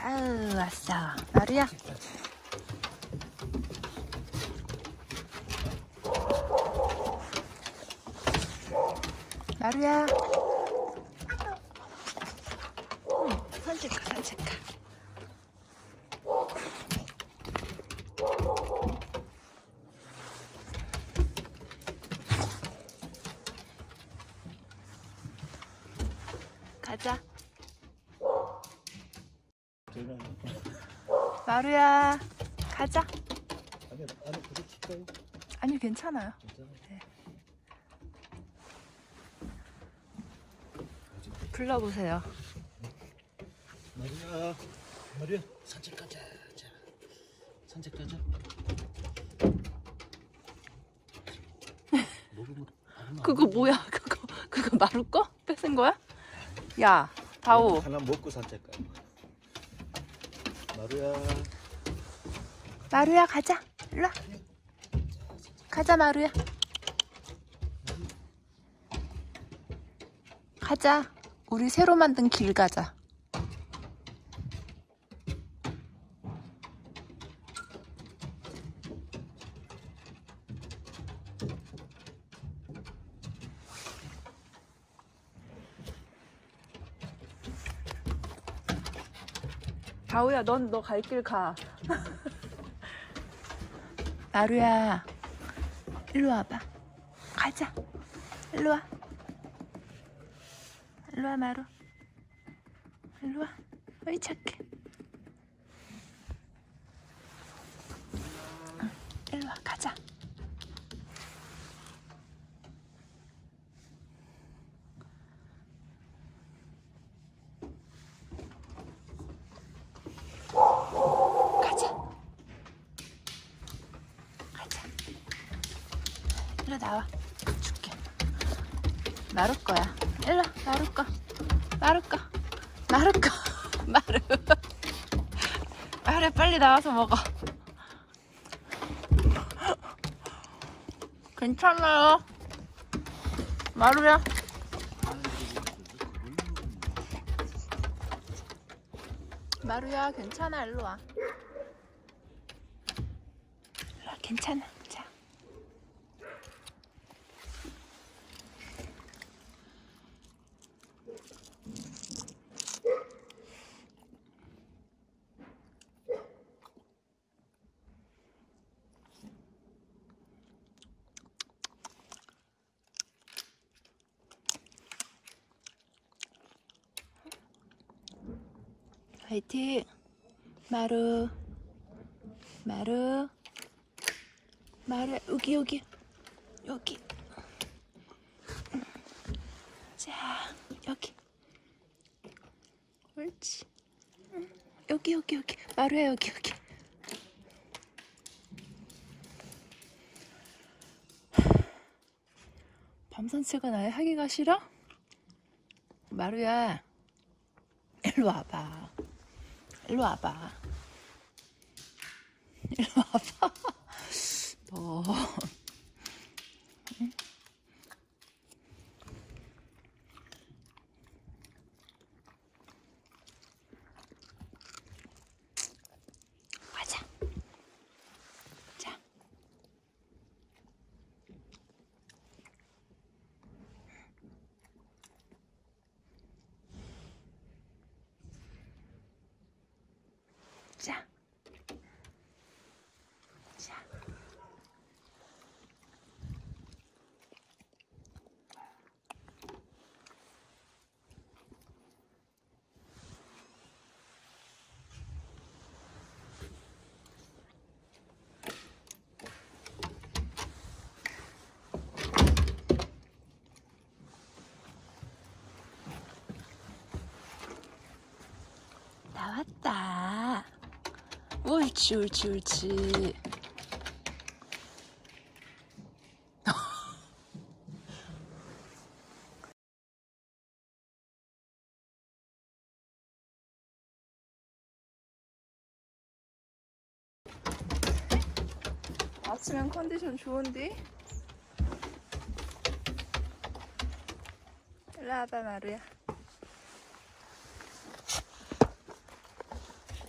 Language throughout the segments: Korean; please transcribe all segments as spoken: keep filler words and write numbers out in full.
아유, 왔어. 마루야. 마루야. 응, 산책가, 산책가. 가자. 마루야, 가자. 안에, 안에 부딪힐까요? 아니, 괜찮아요. 네. 불러보세요. 마루야, 마루야, 산책 가자. 자, 산책 가자. 그거 뭐야? 그거 그거 마루 거? 뺏은 거야? 야, 다오. 하나 먹고 산책 가. 마루야. 마루야, 가자. 일로 와. 가자, 마루야. 가자. 우리 새로 만든 길 가자. 다오야, 넌 너 갈 길 가. 마루야, 일로 와봐. 가자. 일로 와. 일로 와, 마루. 일로 와. 어이, 착해. 응, 일로 와, 가자. 가자. 가자. 일로 나와. 줄게. 마루 거야. 일로 와, 마루 거. 마루 거. 마루 거. 마루. 마루, 빨리 나와서 먹어. 괜찮아요. 마루야. 마루야, 괜찮아. 일로 와. 일로 와, 괜찮아. 자. 화이팅. 마루. 마루. 마루, 여기, 여기. 여기. 자, 여기. 옳지. 여기, 여기, 여기. 마루야, 여기, 여기. 밤 산책은 아예 하기가 싫어? 마루야, 일로 와봐. 일로 와봐. 일로 와봐. 너. 응? 가자. 자. 자. 자. 나왔다. 옳지, 옳지, 옳지. 아침엔 컨디션 좋은데? 일로 와봐, 마루야.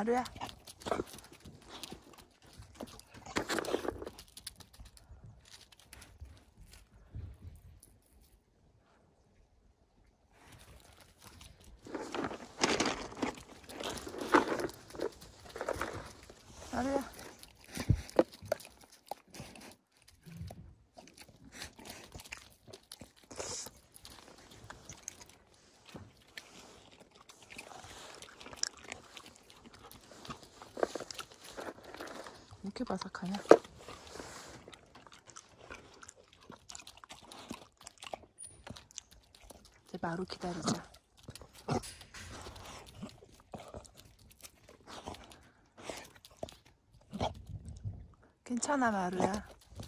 마루야. 마루야. 왜 이렇게 바삭하냐? 이제 마루 기다리자. 괜찮아, 마루야.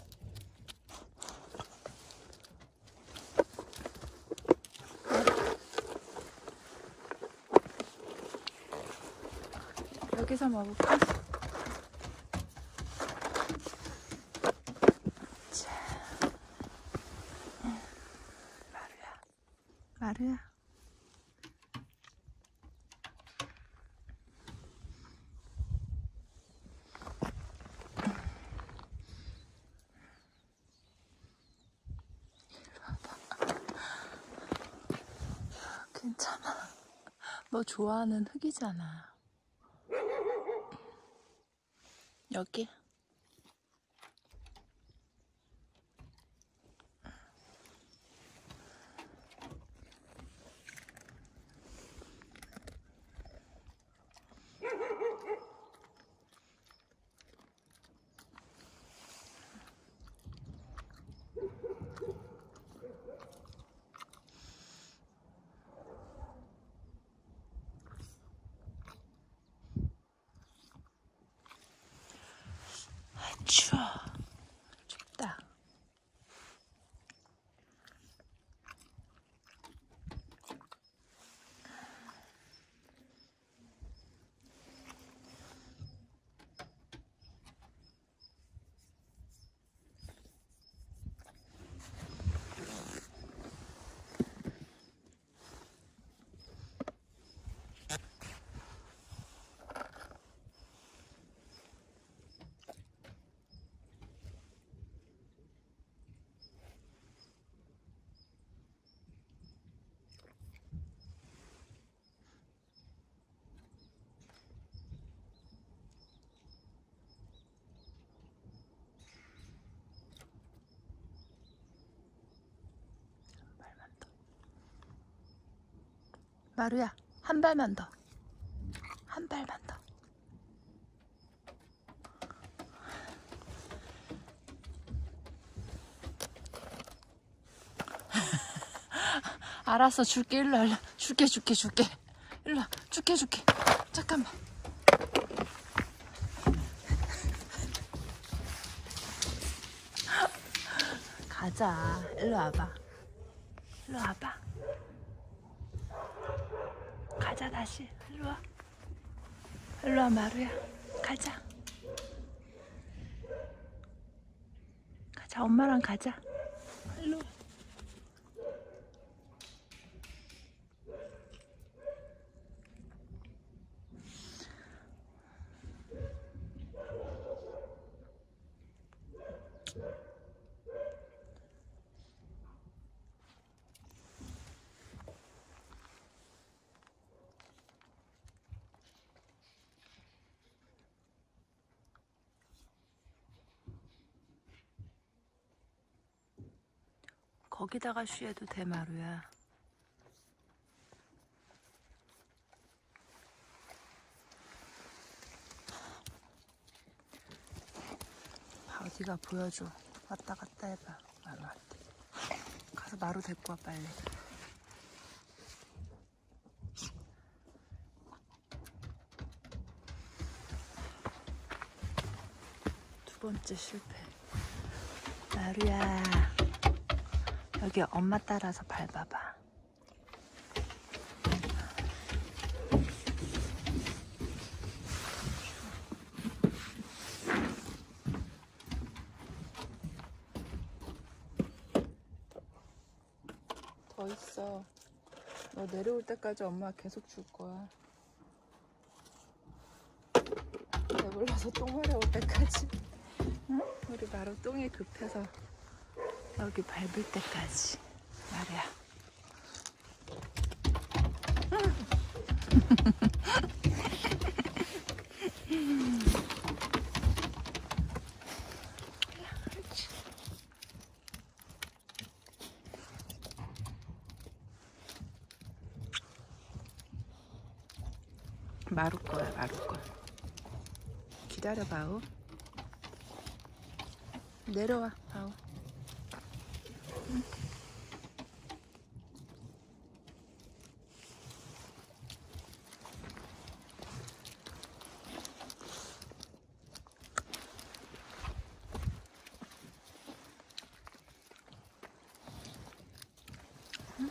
여기서 먹을까? 자, 마루야, 마루야. 괜찮아. 너 좋아하는 흙이잖아. 여기. 추워. 춥다. 마루야, 한 발만 더. 한 발만 더. 알았어, 줄게. 일로 와. 줄게, 줄게, 줄게. 일로 와. 줄게, 줄게. 잠깐만. 가자. 일로 와봐. 일로 와봐. 가자, 다시. 일로 와. 일로 와, 마루야. 가자. 가자, 엄마랑 가자. 일로 와. 거기다가 쉬어도 돼, 마루야. 어디가 보여줘. 왔다 갔다 해봐. 마루한테. 가서 마루 데리고 와, 빨리. 두 번째 실패. 마루야, 여기 엄마 따라서 밟아봐. 더 있어. 너 내려올 때까지 엄마 계속 줄 거야. 배불러서 똥 마려 올 때까지. 응? 우리 마루 똥이 급해서 여기 밟을 때까지. 마루야. 마루 거야, 마루 거. 기다려, 바우. 내려와, 바우. 응. 응?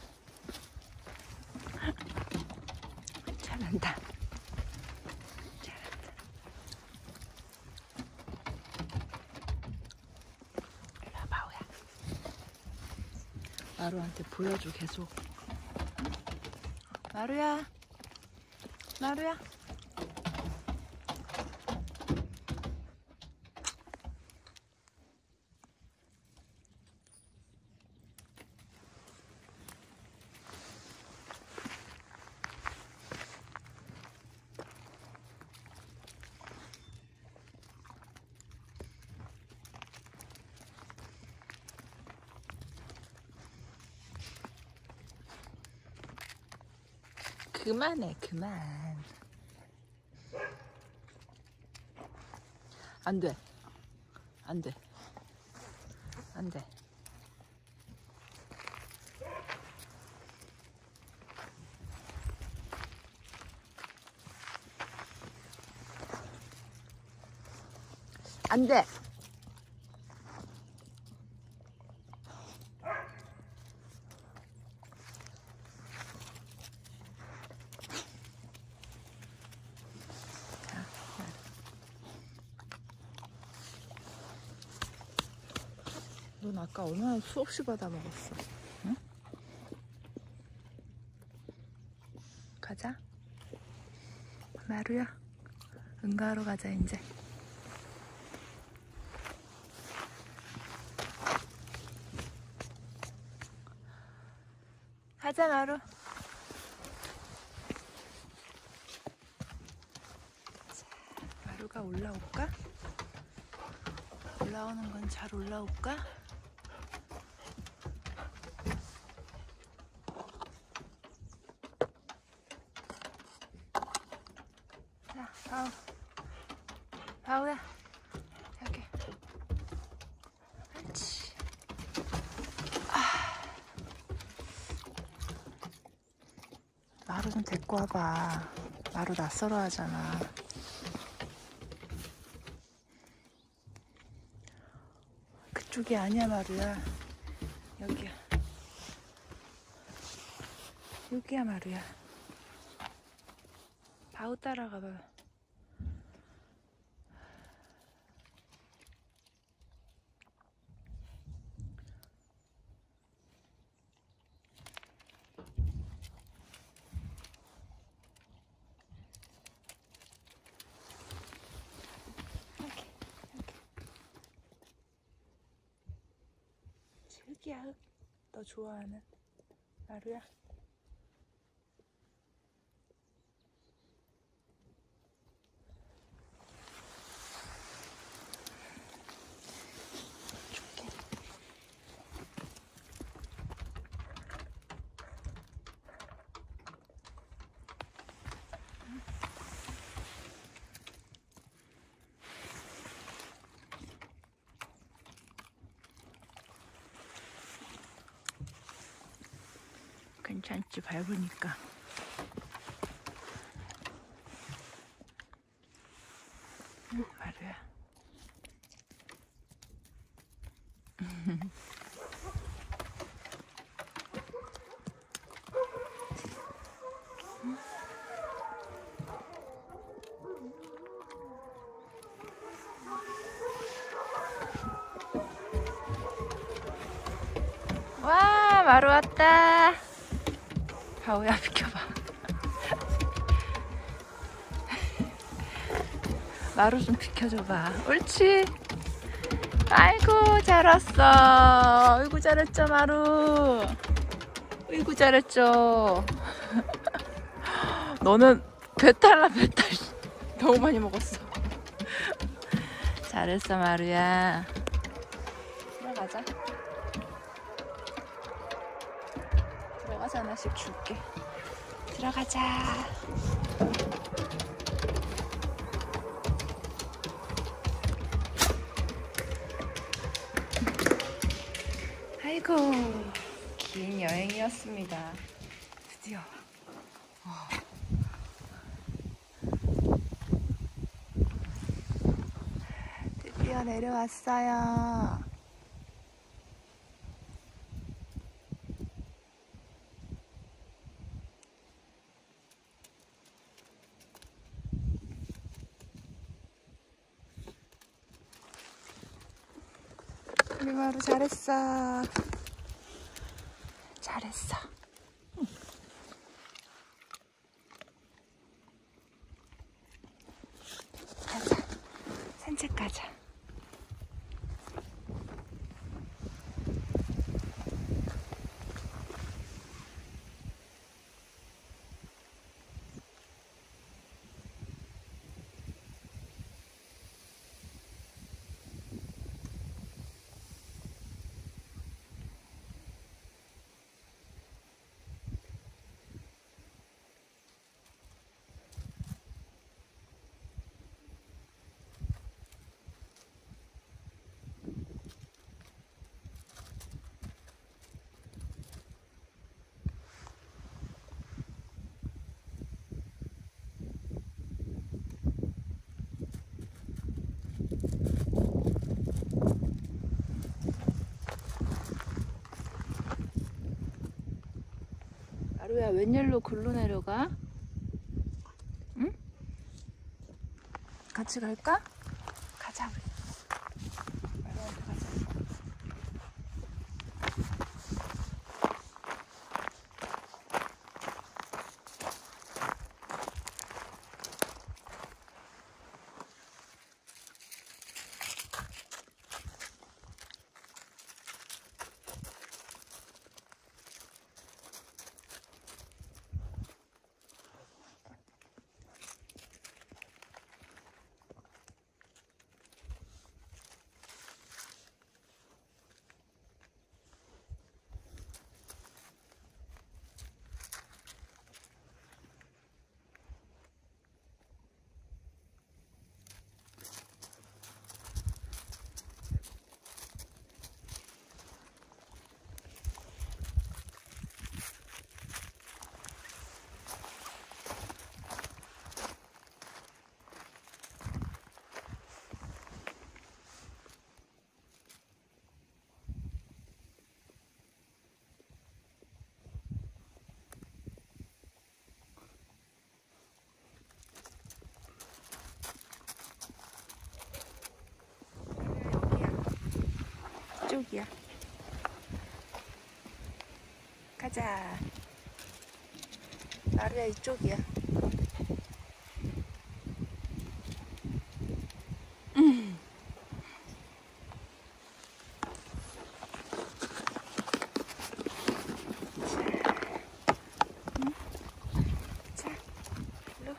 잘한다. 마루한테 보여줘 계속. 마루야, 마루야. 그만해, 그만. 안 돼. 안 돼. 안 돼. 안 돼. 넌 아까 얼마나 수없이 받아 먹었어. 응? 가자. 마루야, 응가하러 가자 이제. 가자, 마루. 자, 마루가 올라올까? 올라오는 건 잘 올라올까? 자, 바우. 바우야. 여기. 그렇지. 아. 마루 좀 데리고 와봐. 마루 낯설어 하잖아. 그쪽이 아니야, 마루야. 여기야. 여기야, 마루야. 바우 따라가봐. 흙이야, 흙. 너 좋아하는 마루야. 줄게. 괜찮지, 밟으니까. 응, 마루야. 와, 마루 왔다. 바우야, 비켜봐. 마루 좀 비켜줘봐. 옳지. 아이고 잘 왔어. 아이고 잘했죠 마루. 아이고 잘했죠. 너는 배탈나 배탈. 너무 많이 먹었어. 잘했어 마루야. 들어가자. 들어가자. 하나씩 줄게. 들어가자. 아이고 긴 여행이었습니다. 드디어 어. 드디어 내려왔어요. 우리 마루 잘했어. 잘했어. 응. 가자. 산책 가자. 마루야 웬일로 글로 내려가? 응? 같이 갈까? 가자 우리. 마루한테 가자. 이쪽이야. 가자. 마루야 이쪽이야. 음. 자, 응? 자, 일로.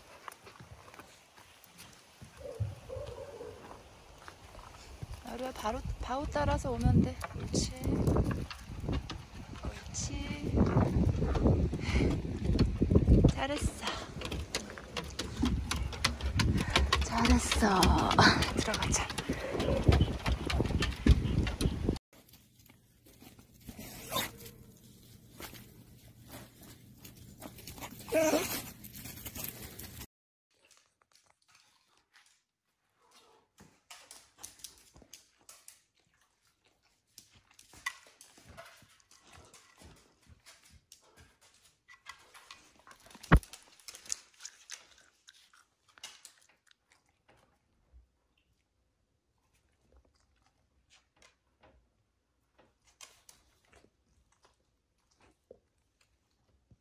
마루야 바로 바로 따라서 오면 돼. 옳지. 옳지. 잘했어. 잘했어. 들어가자.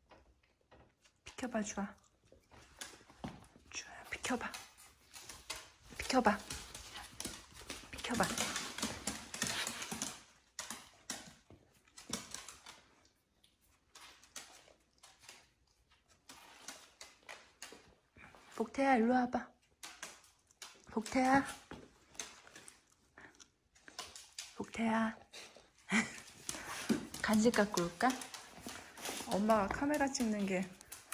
비켜봐 주아. 주아 비켜봐. 비켜봐. 비켜봐. 복태야, 일로 와봐. 복태야. 복태야. 간식 갖고 올까? 엄마가 카메라 찍는 게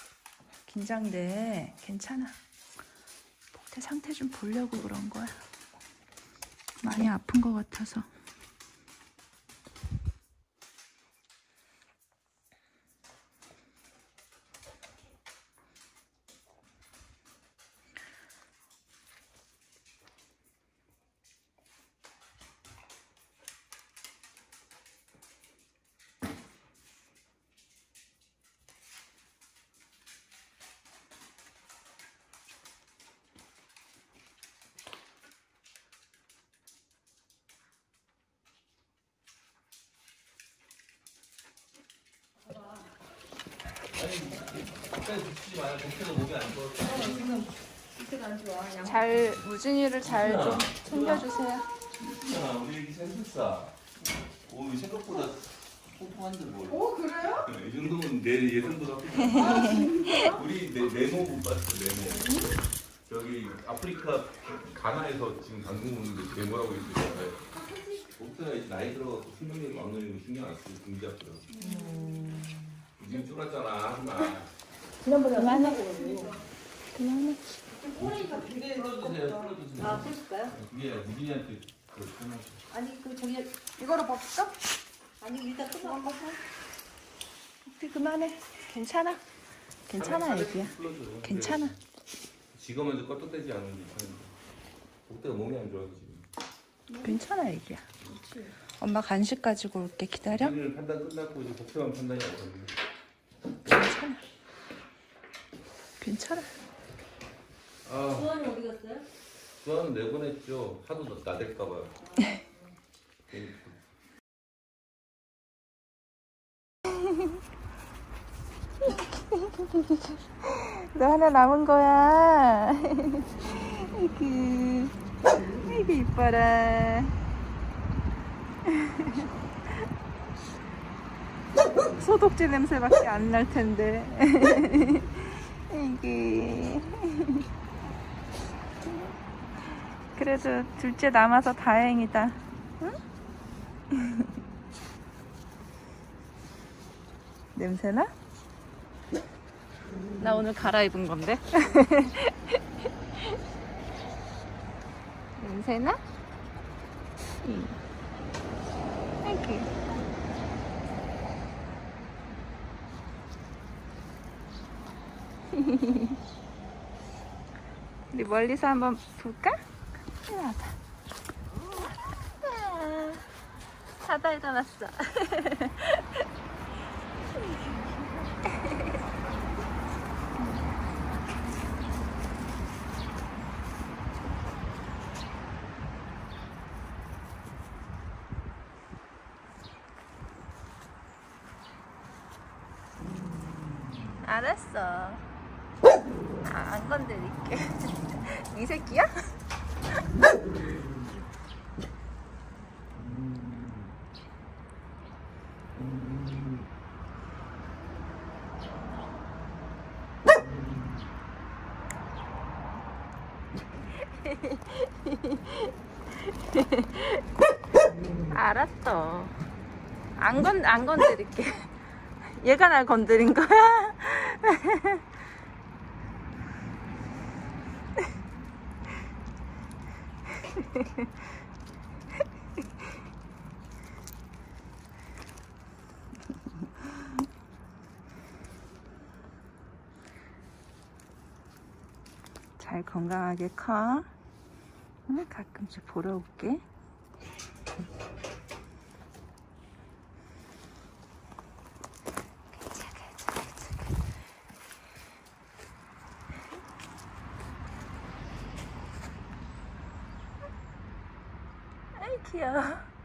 긴장돼. 괜찮아. 복태 상태 좀 보려고 그런 거야. 많이 아픈 것 같아서. 잘 무진이를 잘 좀 챙겨주세요. 자, 우리 애기 생겼어. 오, 생각보다 통통한데 뭘? 오 그래요? 이 정도면 내 예상보다 크다. 우리 네, 네모 못 봤어, 네모. 저기 아프리카 가나에서 지금 방송 오는데 네모라고 있어요. 목표가 이제 나이 들어가고 수명이 막는 신경 안 쓰고 등지 아프더라고. 지금 쫄았잖아, 하지마. 지난번에 그만해. 그만해. 꼬리가 되게 풀어주세요, 풀어주세요. 아 풀을까요? 그게 무진이한테 그걸 표현하죠. 아니 그 저기 이거로 벗을까? 아니 일단 그만 벗어. 복태 그만해. 괜찮아. 괜찮아, 애기야. 괜찮아. 지가 먼저 껐다대지 않는데 복대가 몸이 안 좋아서 지금. 괜찮아, 애기야. 엄마 간식 가지고 올게. 기다려. 오늘 판단 끝났고 이제 복대만 판단이 안 되는데. 괜찮아. 괜찮아. 아, 수원이 어디 갔어요? 수아는 내보냈죠. 하도 나댈까봐요. 너 하나 남은 거야. 아이고, 아이고 이뻐라. 소독제 냄새밖에 안 날 텐데. 아이고. 그래도 둘째 남아서 다행이다. 응? 냄새나? 나 오늘 갈아입은 건데. 냄새나? 응. 아이고. 우리 멀리서 한번 볼까? 이리 와봐. 아, 바다에다 놨어. 알았어. 아, 안 건드릴게. 이 새끼야? 알았어. 안 건, 안 건드릴게. 얘가 날 건드린 거야? 잘 건강하게 커. 응? 가끔씩 보러 올게. 가자, 가자, 가자. 아이 귀여워.